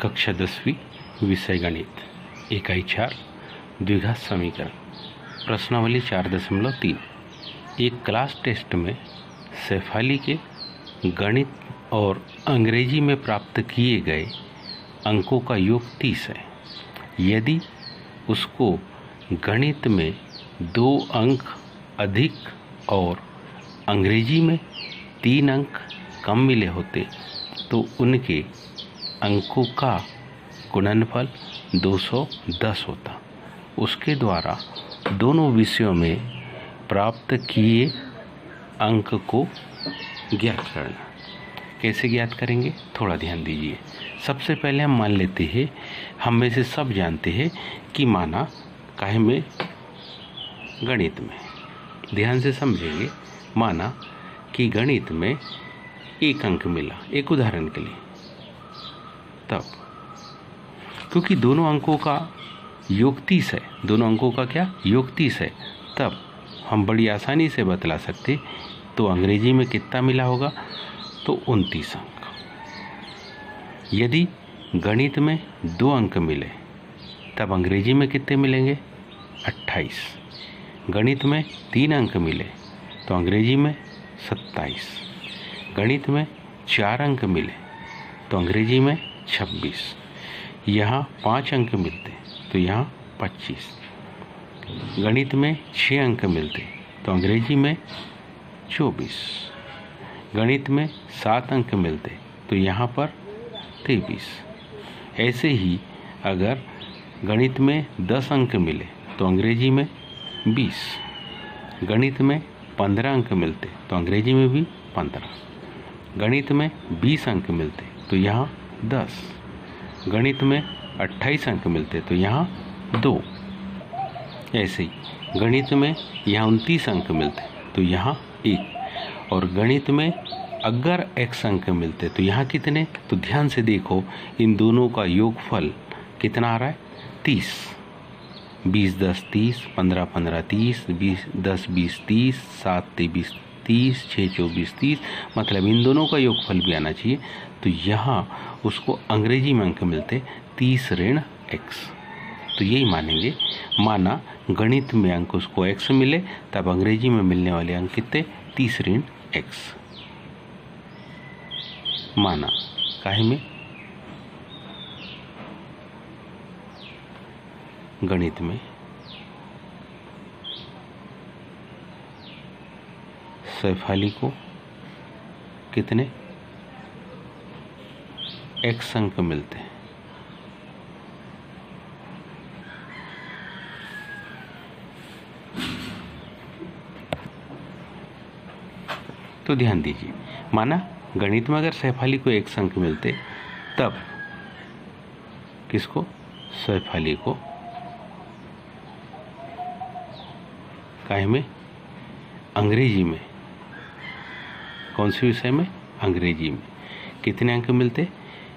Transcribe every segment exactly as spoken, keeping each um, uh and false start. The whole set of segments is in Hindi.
कक्षा दसवीं विषय गणित इकाई चार द्विघात समीकरण प्रश्नावली चार दशमलव तीन। एक क्लास टेस्ट में शेफाली के गणित और अंग्रेजी में प्राप्त किए गए अंकों का योग तीस है। यदि उसको गणित में दो अंक अधिक और अंग्रेजी में तीन अंक कम मिले होते तो उनके अंकों का गुणनफल दो सौ दस होता। उसके द्वारा दोनों विषयों में प्राप्त किए अंक को ज्ञात करना। कैसे ज्ञात करेंगे, थोड़ा ध्यान दीजिए। सबसे पहले हम मान लेते हैं, हम में से सब जानते हैं कि माना काहे में गणित में, ध्यान से समझेंगे। माना कि गणित में एक अंक मिला, एक उदाहरण के लिए, तब क्योंकि दोनों अंकों का योग तीस है, दोनों अंकों का क्या योग तीस है, तब हम बड़ी आसानी से बतला सकते। तो अंग्रेजी में कितना मिला होगा, तो उनतीस अंक। यदि गणित में दो अंक मिले तब अंग्रेजी में कितने मिलेंगे, अट्ठाईस। गणित में तीन अंक मिले तो अंग्रेजी में सत्ताईस। गणित में चार अंक मिले तो अंग्रेजी में छब्बीस। यहाँ पाँच अंक मिलते तो यहाँ पच्चीस। गणित में छः अंक मिलते तो अंग्रेजी में चौबीस। गणित में सात अंक मिलते तो यहाँ पर तेईस। ऐसे ही अगर गणित में दस अंक मिले तो अंग्रेजी में बीस। गणित में पंद्रह अंक मिलते तो अंग्रेजी में भी पंद्रह। गणित में बीस अंक मिलते तो यहाँ दस। गणित में अट्ठाईस अंक मिलते तो यहाँ दो। ऐसे ही गणित में यहाँ उनतीस अंक मिलते तो यहाँ एक। और गणित में अगर एक्स अंक मिलते तो यहाँ कितने, तो ध्यान से देखो, इन दोनों का योगफल कितना आ रहा है, तीस। बीस दस तीस, पंद्रह पंद्रह तीस, बीस दस बीस तीस, सात तेईस तीस, छः चौबीस तीस, मतलब इन दोनों का योगफल भी आना चाहिए। तो यहाँ उसको अंग्रेजी में अंक मिलते तीस ऋण एक्स। तो यही मानेंगे। माना गणित में अंक उसको एक्स मिले तब अंग्रेजी में मिलने वाले अंक कितने, तीस ऋण एक्स। माना काहे में गणित में शेफाली को कितने एक्स अंक मिलते हैं। तो ध्यान दीजिए, माना गणित में अगर शेफाली को एक्स अंक मिलते तब किसको, शेफाली को काहे में अंग्रेजी में, कौन से विषय में, अंग्रेजी में कितने अंक मिलते,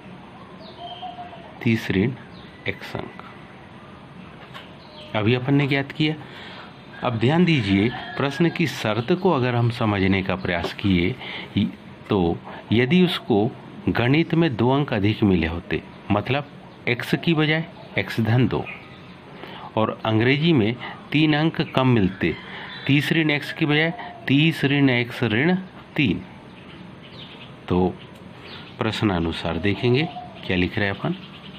तीस ऋण एक्स अंक। अभी अपन ने ज्ञात किया। अब ध्यान दीजिए, प्रश्न की शर्त को अगर हम समझने का प्रयास किए तो यदि उसको गणित में दो अंक अधिक मिले होते, मतलब एक्स की बजाय एक्स धन दो, और अंग्रेजी में तीन अंक कम मिलते, तीस ऋण एक्स की बजाय तीस ऋण एक्स ऋण तीन, तो प्रश्नानुसार देखेंगे क्या लिख रहे हैं अपन।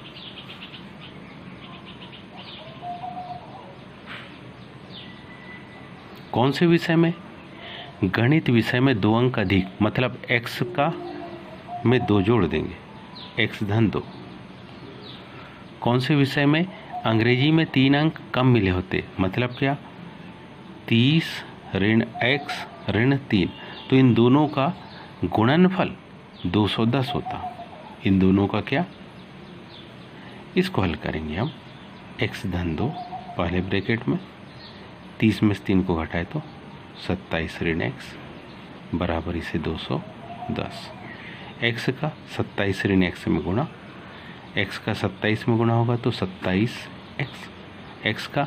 कौन से विषय में, गणित विषय में दो अंक अधिक, मतलब एक्स का में दो जोड़ देंगे, एक्स धन दो। कौन से विषय में, अंग्रेजी में तीन अंक कम मिले होते, मतलब क्या, तीस ऋण एक्स ऋण तीन। तो इन दोनों का गुणनफल दो सौ दस होता। इन दोनों का क्या, इसको हल करेंगे हम। एक्स धन दो पहले ब्रैकेट में, तीस में से तीन को घटाए तो सत्ताईस ऋण एक्स बराबर इसे दो सौ दस। एक्स का सत्ताईस ऋण एक्स में गुणा, एक्स का सत्ताईस में गुणा होगा तो सत्ताईस एक्स, एक्स का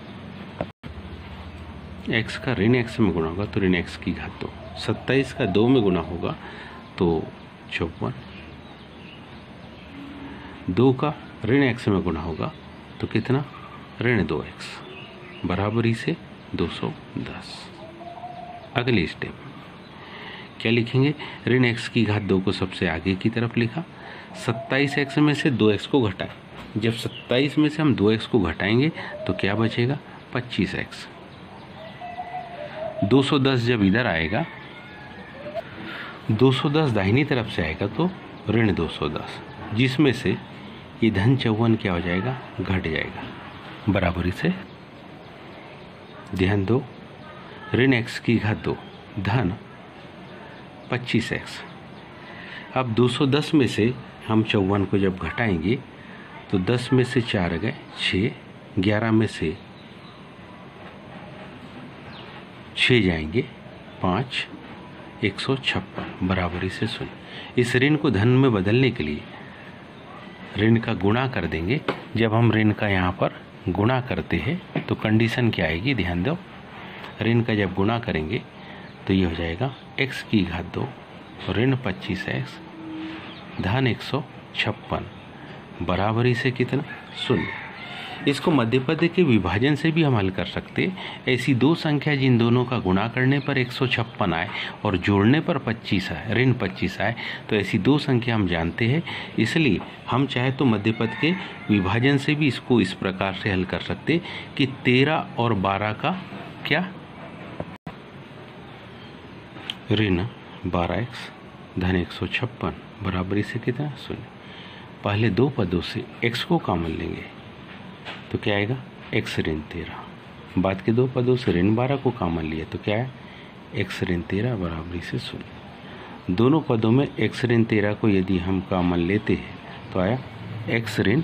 एक्स का ऋण एक्स में गुणा होगा तो ऋण एक्स की घात दो। सत्ताईस का दो में गुणा होगा तो चौवन। दो का ऋण एक्स में गुणा होगा तो कितना, ऋण दो एक्स बराबरी से दो सौ दस। अगली स्टेप क्या लिखेंगे, ऋण एक्स की घात दो को सबसे आगे की तरफ लिखा, सत्ताईस एक्स में से दो एक्स को घटाए, जब सत्ताईस में से हम दो एक्स को घटाएंगे तो क्या बचेगा, पच्चीस एक्स। दो सौ दस जब इधर आएगा, दो सौ दस दाहिनी तरफ से आएगा तो ऋण दो सौ दस, जिसमें से ये धन चौवन क्या हो जाएगा, घट जाएगा बराबरी से। ध्यान दो, ऋण एक्स की घात दो धन पच्चीस एक्स। अब दो सौ दस में से हम चौवन को जब घटाएंगे तो दस में से चार गए छः, ग्यारह में से छः जाएंगे पाँच, एक सौ छप्पन बराबरी से शून्य। इस ऋण को धन में बदलने के लिए ऋण का गुणा कर देंगे। जब हम ऋण का यहाँ पर गुणा करते हैं तो कंडीशन क्या आएगी, ध्यान दो, ऋण का जब गुणा करेंगे तो ये हो जाएगा x की घात दो ऋण पच्चीस एक्स धन एक सौ छप्पन बराबरी से कितना, शून्य। इसको मध्यपद के विभाजन से भी हम हल कर सकते। ऐसी दो संख्या जिन दोनों का गुणा करने पर एक सौ छप्पन आए और जोड़ने पर पच्चीस आए, ऋण पच्चीस आए, तो ऐसी दो संख्या हम जानते हैं। इसलिए हम चाहे तो मध्यपद के विभाजन से भी इसको इस प्रकार से हल कर सकते कि तेरह और बारह का क्या, ऋण बारह एक्स धन एक सौ छप्पन बराबरी से कितना, शून्य। पहले दो पदों से x को कॉमन लेंगे तो क्या आएगा, x ऋण तेरह। बाद के दो पदों से ऋण बारह को कॉमन लिए तो क्या है, x ऋण तेरह बराबरी से शून्य। दोनों पदों में x ऋण तेरह को यदि हम कॉमन लेते हैं तो आया x ऋण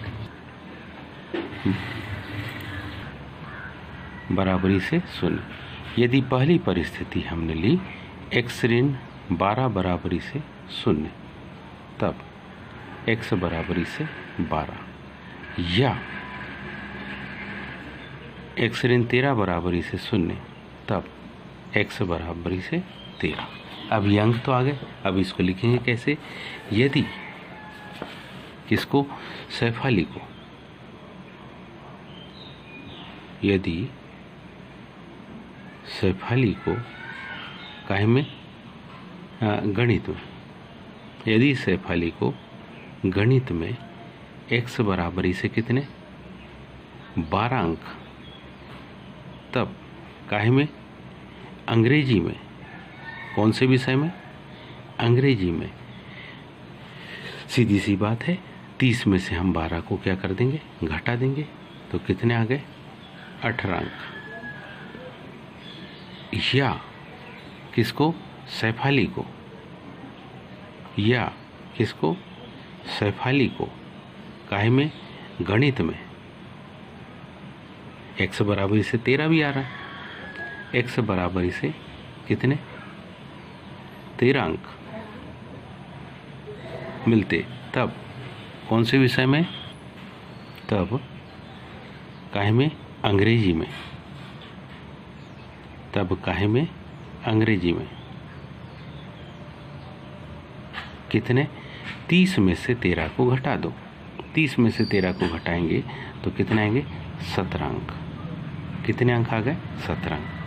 बराबरी से शून्य। यदि पहली परिस्थिति हमने ली x ऋण बारह बराबरी से शून्य, तब x बराबरी से बारह, या x ऋण तेरह बराबरी से शून्य, तब x बराबरी से तेरह। अब ये अंक तो आ गए, अब इसको लिखेंगे कैसे, यदि किसको, शेफाली को, यदि शेफाली को काहे में, गणित में, यदि शेफाली को गणित में x बराबरी से कितने, बारह अंक, तब काहे में, अंग्रेजी में, कौन से विषय में, अंग्रेजी में, सीधी सी बात है, तीस में से हम बारह को क्या कर देंगे, घटा देंगे, तो कितने आ गए, अठारह अंक। या किसको, शेफाली को, या किसको, शेफाली को काहे में, गणित में, x बराबरी से तेरह भी आ रहा है, x बराबरी से कितने, तेरह अंक मिलते, तब कौन से विषय में, तब काहे में, अंग्रेजी में, तब काहे में, अंग्रेजी में कितने, तीस में से तेरह को घटा दो, तीस में से तेरह को घटाएंगे तो कितने आएंगे, सत्रह अंक। कितने अंक आ गए, सत्रह अंक।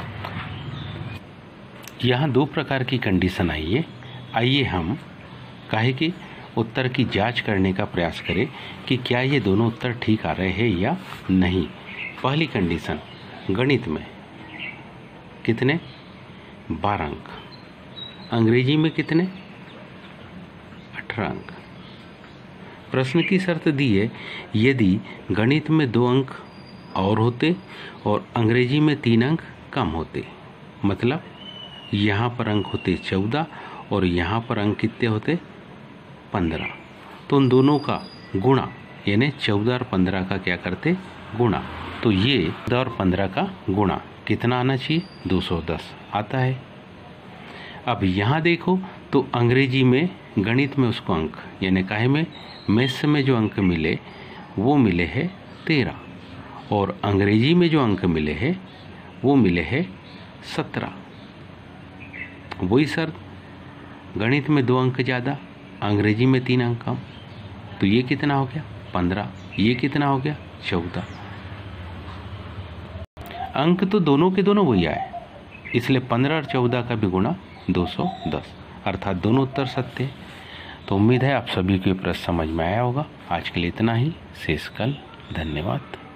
यहाँ दो प्रकार की कंडीशन आई है। आइए हम काहे कि उत्तर की जांच करने का प्रयास करें कि क्या ये दोनों उत्तर ठीक आ रहे हैं या नहीं। पहली कंडीशन, गणित में कितने, बारह अंक, अंग्रेजी में कितने, अठारह अंक। प्रश्न की शर्त दी है यदि गणित में दो अंक और होते और अंग्रेजी में तीन अंक कम होते, मतलब यहाँ पर अंक होते चौदह और यहाँ पर अंक कितने होते, पंद्रह, तो उन दोनों का गुणा यानी चौदह और पंद्रह का क्या करते, गुणा। तो ये चौदह और पंद्रह का गुणा कितना आना चाहिए, दो सौ दस आता है। अब यहाँ देखो तो अंग्रेजी में, गणित में उसको अंक यानी काहे में, मैथ्स में जो अंक मिले वो मिले हैं तेरह, और अंग्रेजी में जो अंक मिले हैं वो मिले हैं सत्रह। वही सर, गणित में दो अंक ज़्यादा, अंग्रेजी में तीन अंक कम, तो ये कितना हो गया, पंद्रह, ये कितना हो गया चौदह। अंक तो दोनों के दोनों वही आए, इसलिए पंद्रह और चौदह का भी गुणा दो सौ दस, अर्थात दोनों उत्तर सत्य है। तो उम्मीद है आप सभी को ये प्रश्न समझ में आया होगा। आज के लिए इतना ही, शेष कल। धन्यवाद।